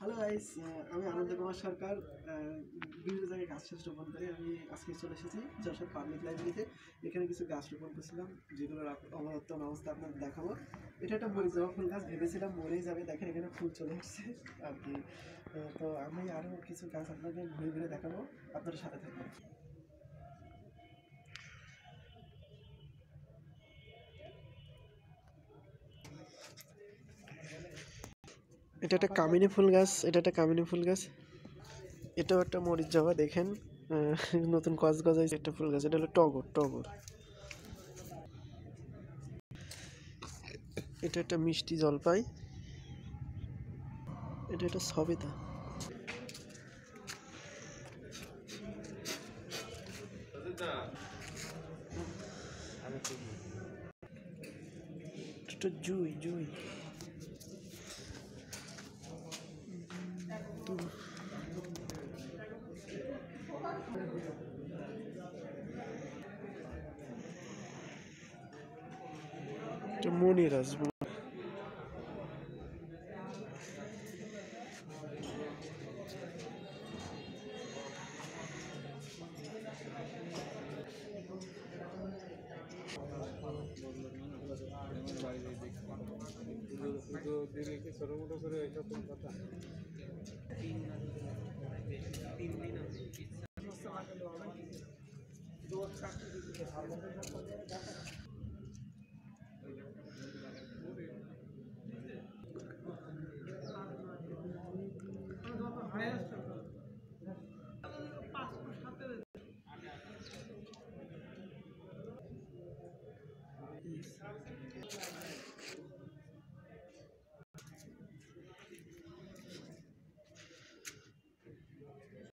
Hello guys, আমি আনন্দ কুমার সরকার। বিভিন্ন জায়গায় গাছ রোপণ করি। আমি আজকে চলে এসেছি যশোর পাবলিক লাইব্রেরিতে। এখানে কিছু গাছ রোপণ করছিলাম, যেগুলোর অবর্তন অবস্থা আপনাদের দেখাবো। এটা একটা মরে যাওয়া ফুল গাছ, ভেবেছিলাম মরেই যাবে, দেখেন এখানে ফুল চলে এসছে আর কি। তো আমি আরও কিছু গাছ আপনাদের ঘুরে ঘুরে দেখাবো, আপনাদের সাথে থাকবেন। এটা একটা কামিনী ফুল গাছ, এটাও একটা মরিচ জবা, দেখেন নতুন কচ গজাইছে একটা ফুল গাছ। এটা হলো টগর। এটা একটা মিষ্টি জলপাই, এটা একটা সবেদা। এটা জুই এটা মনিরাজ।